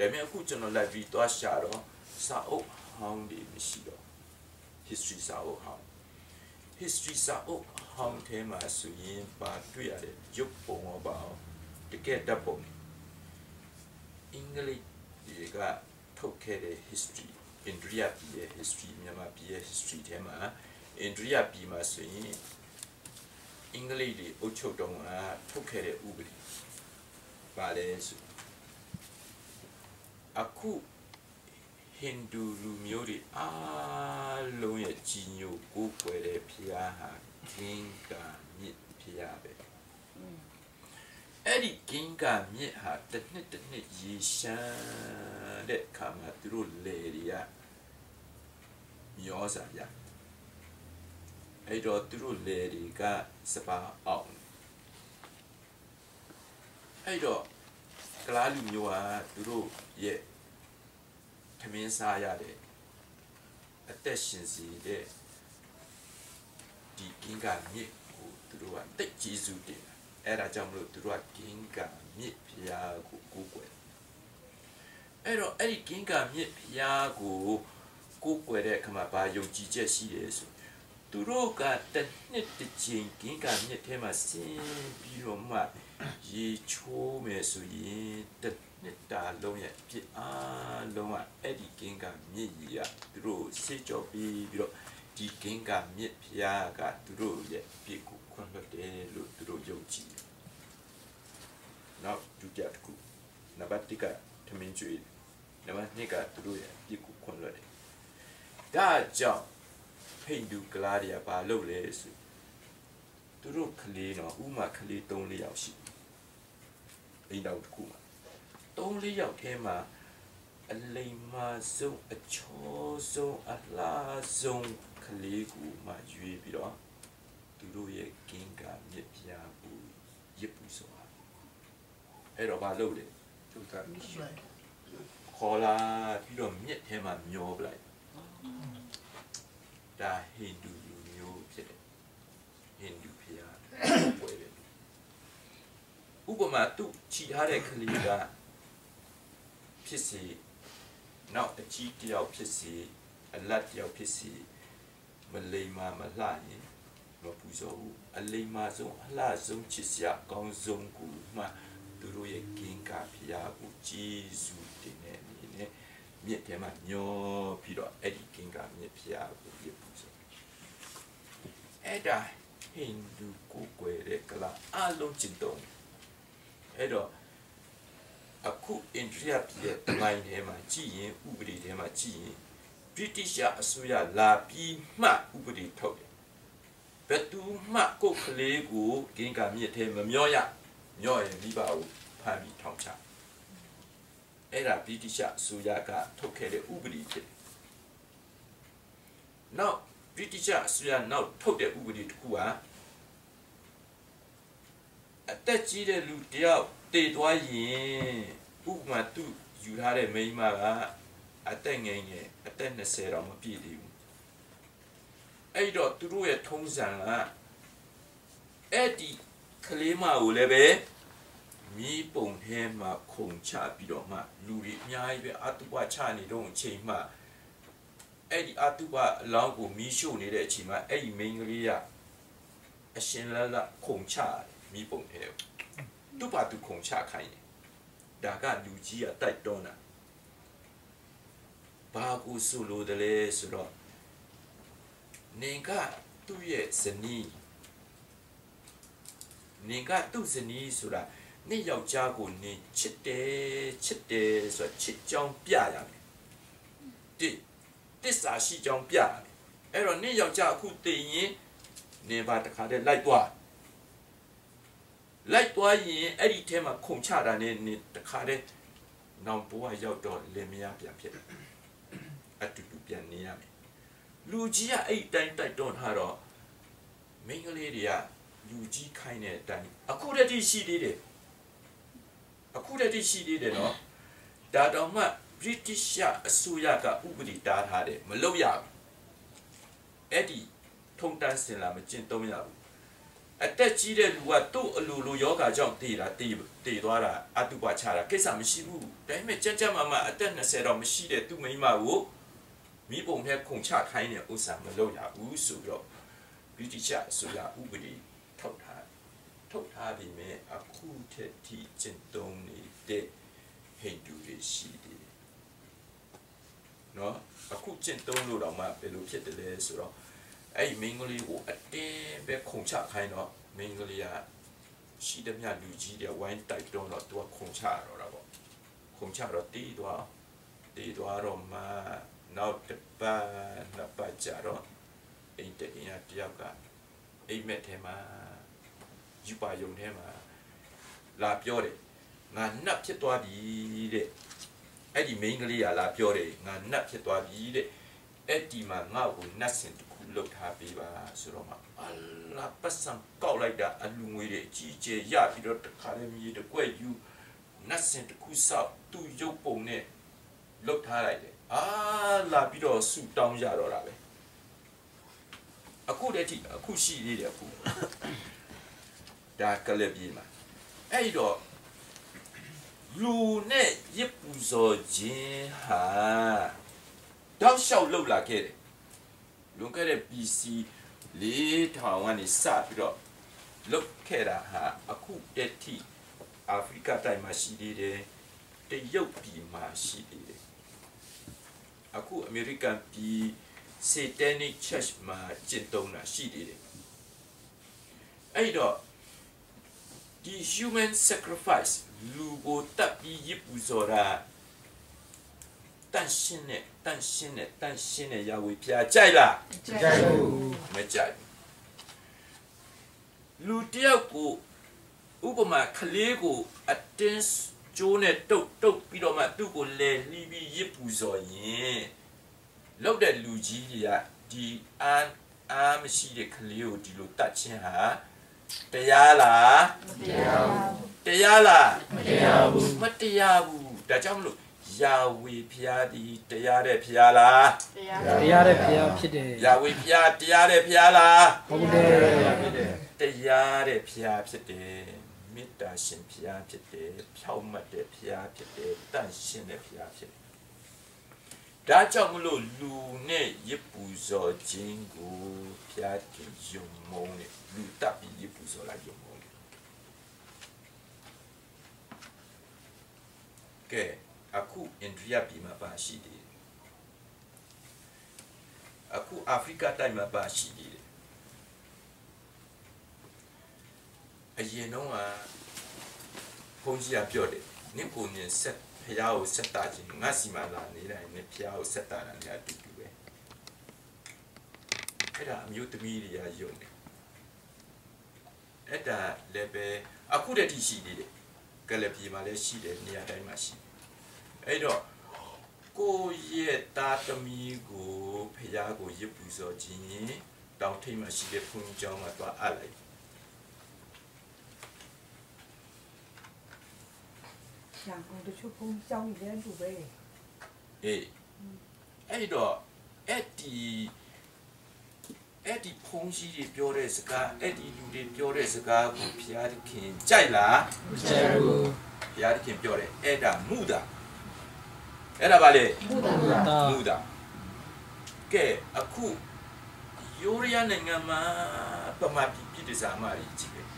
ဒါပေမဲ့အခုကျွန်တော်လိုက်ပြီးသွားရှာတော့စာအုပ်ဟောင်းတွေမရှိတော့ history စာအုပ်ဟောင်း history စာအုပ်ဟောင်းထဲမှာဆိုရင်ပါတွေ့ရတဲ့ရုပ်ပုံရောပါတကယ်ဓာတ်ပုံအင်္ဂလိပ်တွေကထုတ်ခဲ့တဲ့ history အိန္ဒိယပြည်ရဲ့ history မြန်မာပြည်ရဲ့ history ထဲမှာအိန္ဒိယပြည်မှာဆိုရင်အင်္ဂလိပ်တွေအုပ်ချုပ်တုန်းကထုတ်ခဲ့တဲ့ဥပဒေပါလဲဆိုအခုဟိန္ဒူလူမျိုးတွေအားလုံးရဲ့ကြီးညိုကိုးကွယ်တဲ့ဘုရားဟာဂင်္ဂါမြစ်ဘုရားပဲအဲ့ဒီဂင်္ဂါမြစ်ဟာတစ်နှစ်ရေရှမ်းတဲ့ခါမှာသူတို့လေတွေကမျောစာရအဲ့တော့သူတို့လေတွေကစပါအောင်အဲ့တော့ကလားလူမျိုးဟာသူတို့ရဲ့ထမင်းစားရတဲ့အသက်ရှင်စီတဲ့ဒီဂင်္ဂါမြစ်ကိုသူတို့ကတိတ်ကျေးဇူးတင်အဲ့ဒါကြောင့်မလို့သူတို့ကဂင်္ဂါမြစ်ဘုရားကိုကိုးကွယ်အဲ့တော့အဲ့ဒီဂင်္ဂါမြစ်ဘုရားကိုကိုးကွယ်တဲ့အခါမှာဘာယုံကြည်ချက်ရှိတယ်ဆိုသူတို့ကတစ်နှစ်တစ်ချိန်ဂင်္ဂါမြစ်ထဲမှာဆင်းပြီးတော့မှရေချိုးမယ်ဆိုရင်တစ်နှစ်တာလုံးရဲ့ပြစ်အားလုံးကအဲ့ဒီဂင်္ဂါမြစ်ကြီးကသူတို့စေကြောပြီးတော့ဒီဂင်္ဂါမြစ်ဘုရားကသူတို့ရဲ့ပြစ်ကိုခွင့်လွှတ်တယ်လို့သူတို့ယုံကြည်တယ်။နောက်ဒုတိယတစ်ခုနံပါတ်1ကထမင်းကျွေးနံပါတ်2ကသူတို့ရဲ့ပြစ်ကိုခွင့်လွှတ်တယ်။ဒါကြောင့်ဟိန္ဒူကလားတွေကဘာလုပ်လဲဆိုသူတို့ကလေးတော့ဥမာကလေး3-4ယောက်ရှိအိမ်တော်တစ်ခုမှာ3-4ယောက်ထဲမှာအလိမ္မာဆုံးအချောဆုံးအလားဆုံးကလေးကိုမှရွေးပြီးတော့သူတို့ရဲ့ဂင်္ဂါမြစ်ပြားကိုရစ်ပူဆိုတာအဲ့တော့ဘာလုပ်လဲသူကခေါ်လာပြီးတော့မြစ်ထဲမှာမျောပလိုက်ဒါဟိန္ဒူလူမျိုးဖြစ်တယ်ဟိန္ဒူဖျားဝယ်တယ်ဥပမာသူခြိထားတဲ့ကလေးကဖြစ်စီနောက်အကြီးတယောက်ဖြစ်စီအလတ်တယောက်ဖြစ်စီမလိမ္မာမလှရင်မပူဇော်ဘူးအလိမ္မာဆုံးအလှဆုံးချစ်စရာကောင်းဆုံးကိုမှသူတို့ရဲ့ဂင်္ဂါဖျားကိုကျေးဇူးတင်တဲ့အနေနဲ့မြစ်ထဲမှာညောပြီးတော့အဲ့ဒီဂင်္ဂါမြစ်ဖျားကိုပြပူဇော်အဲ့ဒါဟိန္ဒူကိုကွယ်တဲ့ကလာအလုံးကျင့်သုံးအဲ့တော့အခုအိန္ဒိယပြည်ရဲ့တမိုင်းထဲမှာကြည်ရင်ဥပဒေထဲမှာကြည်ရင်ဗြိတိရှအစိုးရလာပြီးမှဥပဒေထုတ်တယ်ဘယ်သူမှကိုယ်ကလေးကိုဂင်္ဂါမြစ်ထဲမမျောရမျောရင်မိဘကိုဖမ်းပြီးထောင်ချအဲ့ဒါဗြိတိရှအစိုးရကထုတ်ခဲ့တဲ့ဥပဒေဖြစ်တယ်နောက်ဗြိတိရှအစိုးရနောက်ထုတ်တဲ့ဥပဒေတစ်ခုကအသက်ကြီးတဲ့လူတယောက်တည်သွားရင်ဥပမာသူယူထားတဲ့မိန်းမကအသက်ငယ်ငယ်အသက်20တော့မပြည့်သေးဘူးအဲ့တော့သူတို့ရဲ့ထုံးစံကအဲ့ဒီကလေးမကိုလည်းပဲမိပုံထဲမှာခုန်ချပြီးတော့မှလူတွေအများကြီးပဲအတုပချနေတော့အချိန်မှအဲ့ဒီအတုပအလောင်းကိုမီးရှို့နေတဲ့အချိန်မှာအဲ့ဒီမိန်းကလေးကအရှင်လလခုန်ချမိပုံထဲသူ့ဘာသူခုန်ချခိုင်းတယ်ဒါကလူကြီးကတိုက်တွန်းတာဘာကိုဆိုလိုတယ်လဲဆိုတော့နေကသူ့ရဲ့ဇနီးနေကသူ့ဇနီးဆိုတာနေယောက်ျားကိုနေချစ်တယ်ဆိုတော့ချစ်ကြောင်းပြရမယ်တစ္ဆာရှိကြောင်းပြရတယ်အဲ့တော့နေယောက်ျားအခုတည်ရင်နေပါတခါတည်းလိုက်သွားရင်အဲ့ဒီထဲမှာခုန်ချတာနဲ့နေတခါတည်းနောက်ဘဝရောက်တော့လင်မယားပြန်ဖြစ်အတူတူပြန်နေရမယ်လူကြီးကအဲ့တိုင်းတိုက်တွန်းထားတော့မိန်းကလေးတွေကလူကြီးခိုင်းတဲ့အတိုင်းအခုတည်းရှိသေးတယ်နော်ဒါတော့မှ British အစိုးရကဥပဒေတားထားတယ်မလုပ်ရဘူးအဲ့ဒီထုံတန်းစင်လာမကျင့်သုံးရဘူးသက်ကြီးတဲ့လူကသူ့အလိုယောဂကြောင့်တည်သွားတာအတုပါချတာကိစ္စမရှိဘူးဒါပေမဲ့ကြကြမအသက်20တော့မရှိတဲ့သူ့မိန်းမကိုမိဘုံနဲ့ခုန်ချခိုင်းတဲ့ဥစ္စာမလုပ်ရဘူးဆိုတော့ဗြိတိရှဆိုရဥပဒေထုတ်ထားပြီးမြဲအခုထက်ထိကျင့်သုံးနေတဲ့ဟိန္ဒူတွေရှိတယ်နော်အခုကျင့်သုံးလို့တော့မှဘယ်လိုဖြစ်တယ်လဲဆိုတော့အဲ့ဒီမင်းကလေးကိုအတင်းပဲခုန်ချခိုင်းတော့မင်းကလေးကရှိတဲ့မြလူကြီးတွေဝိုင်းတိုက်တော့သူကခုန်ချတော့တာပေါ့ခုန်ချတော့တီးသွားတော့မှနောက်တစ်ပတ်နှစ်ပတ်ကြာတော့အိမ်တယောက်ကအိမ်မက်ထဲမှာယူပါယုံထဲမှာလာပြောတယ်ငါနတ်ဖြစ်သွားပြီတဲ့အဲ့ဒီမိန်းကလေးကလာပြောတယ်ငါနတ်ဖြစ်သွားပြီတဲ့အဲ့ဒီမှာငါ့ကိုနတ်စင်တစ်ခုလှုပ်ထားပေးပါဆိုတော့မှအလာပတ်စံကောက်လိုက်တာအလူငွေတွေအကြီးကျယ်ရပြီးတော့တခါလေမြေတကွက်ယူနတ်စင်တစ်ခုဆောက်သူ့ရုပ်ပုံနဲ့လှုပ်ထားလိုက်တယ်လာပြီးတော့ဆူတောင်းရတော့တာပဲအခုတည်းအခုရှိသေးတယ်အခုဒါကလေးပြေးမှာအဲ့တော့လူနဲ့ရစ်ပူဇော်ခြင်းဟာတောက်လျှောက်လှုပ်လာခဲ့တယ်လွန်ခဲ့တဲ့ BC 4000ကနေစပြီးတော့လှုပ်ခဲ့တာဟာအခုတည်းထိအာဖရိကတိုင်းမှာရှိသေးတယ်တရုတ်ပြည်မှာရှိသေးတယ်အခုအမေရိကန်ပြည် Satanic Church မှာကျင့်သုံးတာရှိသေးတယ်အဲ့တော့ဒီ human sacrifice လူကိုတပ်ပြီးရစ်ပူဇော်တာတန်ရှင်းတဲ့ယာဝေဖျားကြိုက်လားမကြိုက်ဘူးမကြိုက်လူတယောက်ကိုဥပမာကလေးကိုအတင်းကျိုးနဲ့တုတ်ပြီးတော့မှသူ့ကိုလဲလှီးပြီးရစ်ပူဇော်ရင်လောက်တဲ့လူကြီးတွေကဒီအားမရှိတဲ့ကလေးကိုဒီလိုတတ်ခြင်းဟာတရားလားမတရားလားမတရားဘူးဒါကြောင့်မလို့ယာဝေဖျားဒီတရားတဲ့ဖျားလားတရားတဲ့ဖျားဖြစ်တယ်ယာဝေဖျားတရားတဲ့ဖျားလားဟုတ်တယ်တရားတဲ့ဖျားဖြစ်တယ်မေတ္တာရှင်ဖျားဖြစ်တယ်ဖြောင့်မတ်တဲ့ဖျားဖြစ်တယ်တန့်ရှင်းတဲ့ဖျားဖြစ်တယ်ဒါကြောင့်မလို့လူနဲ့ရစ်ပူဇော်ခြင်းကိုဖျားခင်ယုံမုန်းတယ်လူတပ်ပြီးရစ်ပူဇော်လိုက်ယုံမုန်းတယ်ကဲအခုအိန္ဒိယပြည်မှာပါရှိတယ်အခုအာဖရိကတိုင်းမှာပါရှိတယ်အရင်တော့ဘုန်းကြီးကပြောတယ်နင့်ကိုနေဆက်ဖျားကိုဆက်တာချင်းငါစီမလာနေတိုင်းနဲ့ဖျားကိုဆက်တာလည်းအတူတူပဲအဲ့ဒါအမျိုးသမီးတွေကယုံတယ်အဲ့ဒါလည်းပဲအခုတည်းတည်ရှိသေးတယ်ကလပြေမှာလည်းရှိတယ်နေရာတိုင်းမှာရှိအဲ့တော့ကိုရဲ့တာသမီးကိုဖျားကိုရစ်ပူဇော်ခြင်းတောင်ထိပ်မှာရှိတဲ့ဘုန်းကြီးကျောင်းမှာသွားအပ်လိုက်像我的出风教一点主呗。 အဲ့တော့အဲ့ဒီဖုန်ကြီးတွေပြောတဲ့စကားအဲ့ဒီလူတွေပြောတဲ့စကားကိုဘုရားသခင်ကြိုက်လားမကြိုက်ဘူးဘုရားသခင်ပြောတယ်အဲ့ဒါမူတာအဲ့ဒါပါလေမူတာကဲအခုယူရီးယားနိုင်ငံမှာပမာပြည်တစားမကြီးပဲ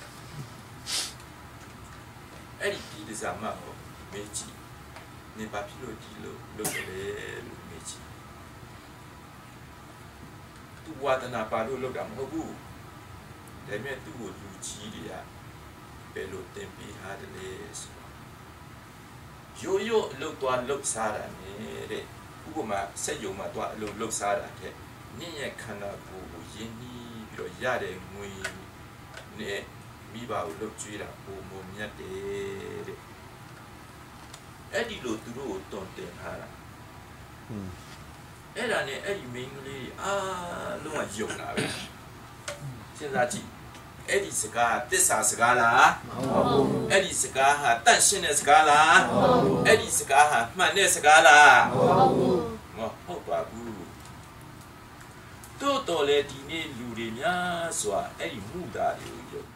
အဲ့ဒီပြည်တစားမကိုမေးကြည့်နေပါဖြစ်လို့ဒီလိုလုပ်တယ်လို့မေးကြည့်သူဝါဒနာပါလို့လုပ်တာမဟုတ်ဘူးဒါပေမဲ့သူ့ကိုလူကြီးတွေကဘယ်လိုတင်ပေးထားတယ်လဲဆိုတော့ရိုးအလုပ်သွားလုပ်စားတာနဲ့ဥပမာစက်ယုံမှာသွားအလုပ်စားတာတဲ့နင့်ရဲ့ခန္ဓာကိုယ်ကိုယဉ်နီးပြီးတော့ရတဲ့ငွေနဲ့မိဘကိုလုပ်ကြွေးတာပုံမမြတ်တယ်တဲ့အဲ့ဒီလိုသူတို့ကိုတွန်တင်ထားတာအဲ့ဒါနဲ့အဲ့ဒီမိန်းကလေးလုံးဝယုံတာပဲစဉ်းစားကြည့်အဲ့ဒီစကားသစ္စာစကားလားမဟုတ်ဘူးအဲ့ဒီစကားဟာတန့်ရှင်းတဲ့စကားလားမဟုတ်ဘူးအဲ့ဒီစကားဟာမှန်တဲ့စကားလားမဟုတ်ဘူးမဟုတ်ပါဘူးသူသို့တော်လည်းဒီနေ့လူတွေများစွာအဲ့ဒီမှုသားတွေကို